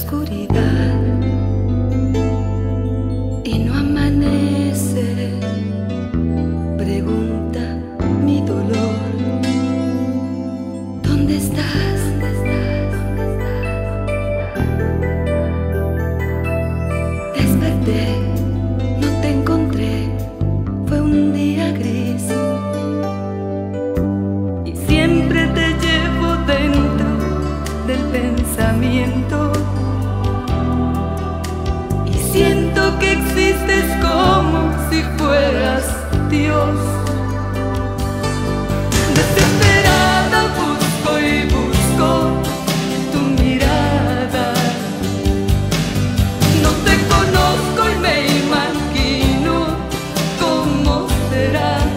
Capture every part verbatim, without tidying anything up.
oscuridad y no amanece. Pregunta mi dolor: ¿dónde estás? Desperté, no te encontré, fue un día gris y siempre te llevo dentro del pensamiento. Siento que existes como si fueras Dios. Desesperada busco y busco tu mirada. No te conozco y me imagino cómo serás.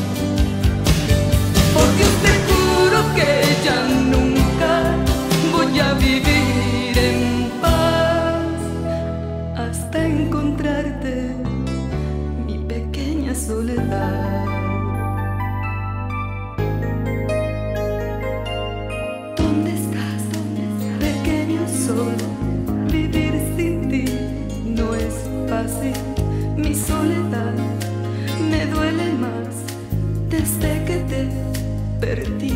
Por Dios te juro que ya nunca voy a vivir en paz hasta encontrarte, mi pequeña soledad. ¿Dónde estás, pequeño sol? Vivir sin ti no es fácil. Mi soledad me duele más desde que te perdí.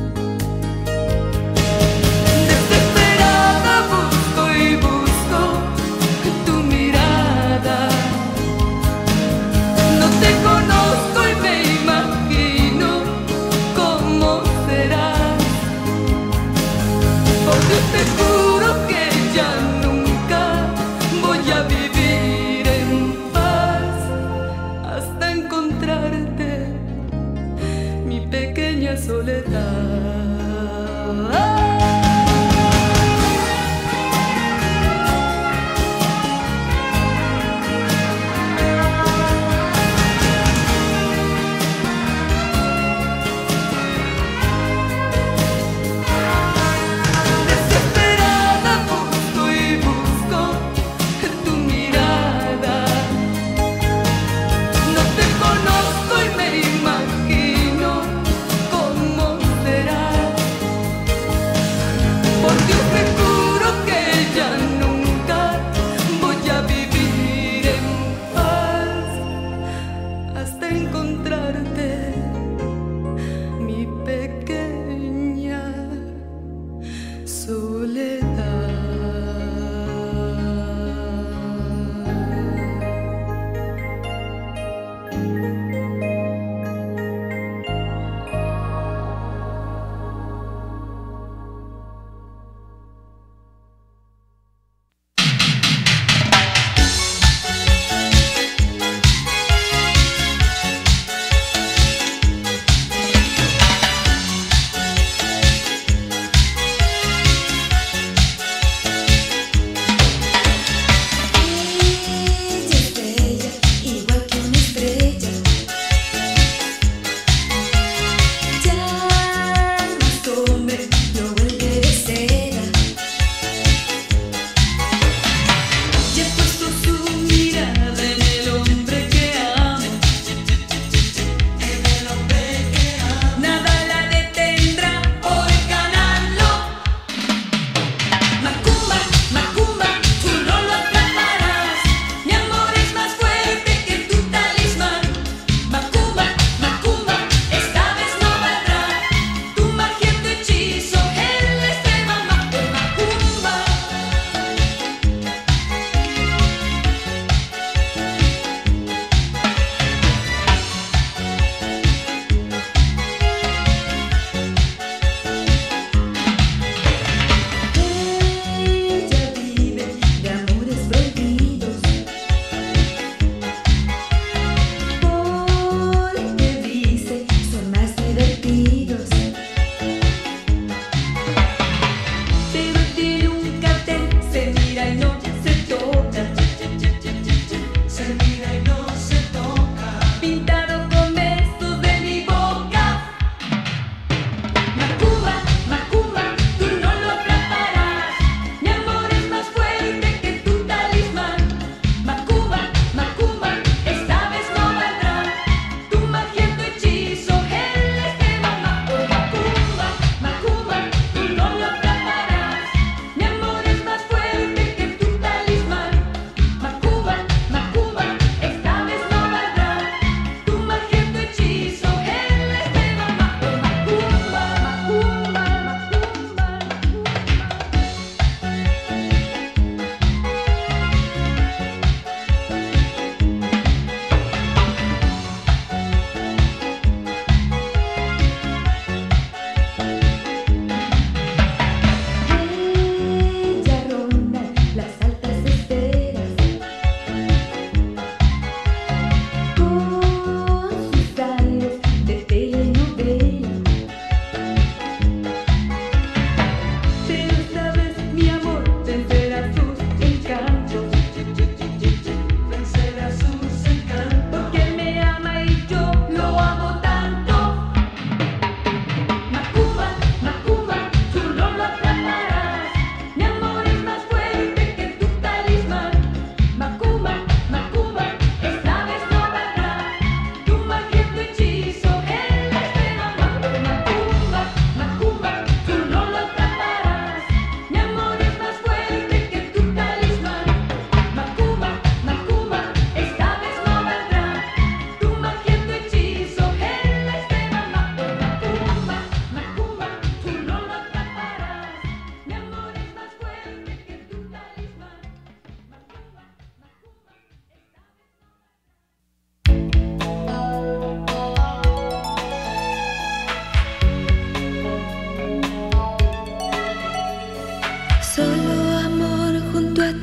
Te juro que ya nunca voy a vivir en paz hasta encontrarte, mi pequeña soledad.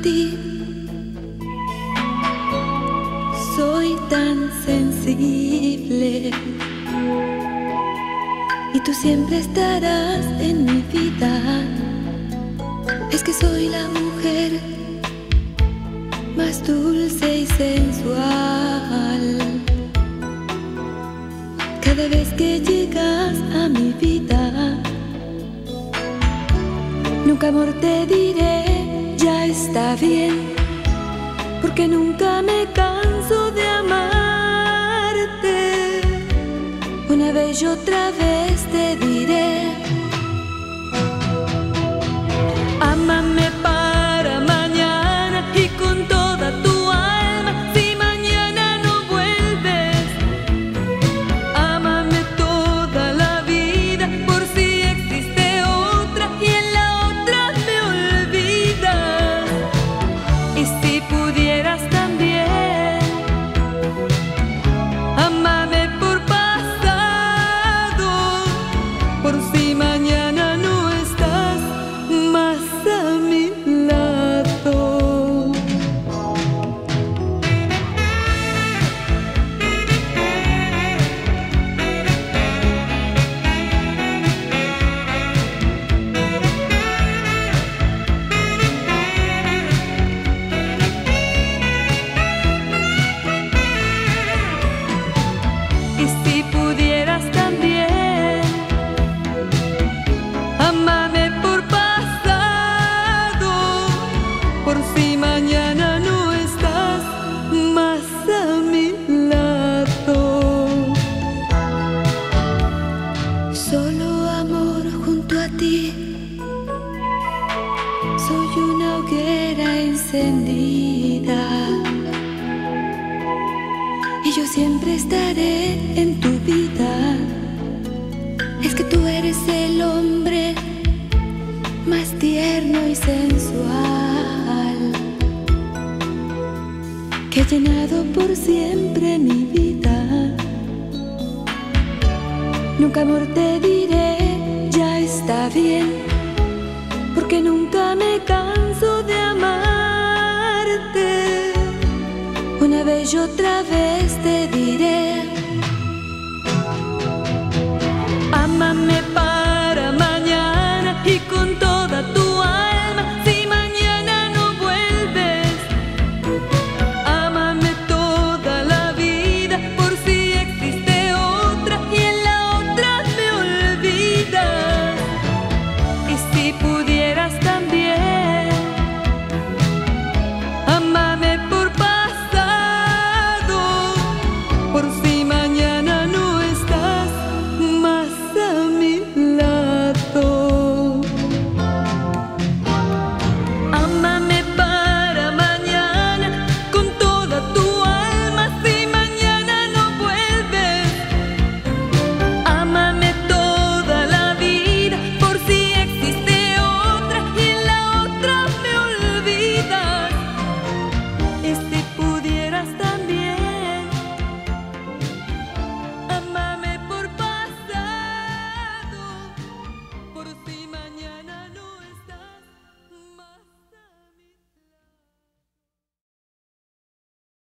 ti. Soy tan sensible y tú siempre estarás en mi vida. Es que soy la mujer más dulce y sensual. Cada vez que llegas a mi vida, nunca amor te diré, ya está bien, porque nunca me canso de amarte. Una vez y otra vez te diré, ámame para mañana y con toda tu alma. Si mañana no vuelves, ámame toda la vida, por si existe otra y en la otra me olvidas. Y si pudieras también, ámame por pasado, por si mañana no estás más a mi lado. Y si pudieras también, ámame por pasado, por si mañana no estás más a mi lado. Solo amor junto a ti, soy una hoguera encendida y yo siempre estaré en tu vida. Es que tú eres el hombre más tierno y sensual, que ha llenado por siempre mi vida. Nunca amor te diré, ya está bien, porque nunca me canso de amarte. Una vez y otra vez te diré,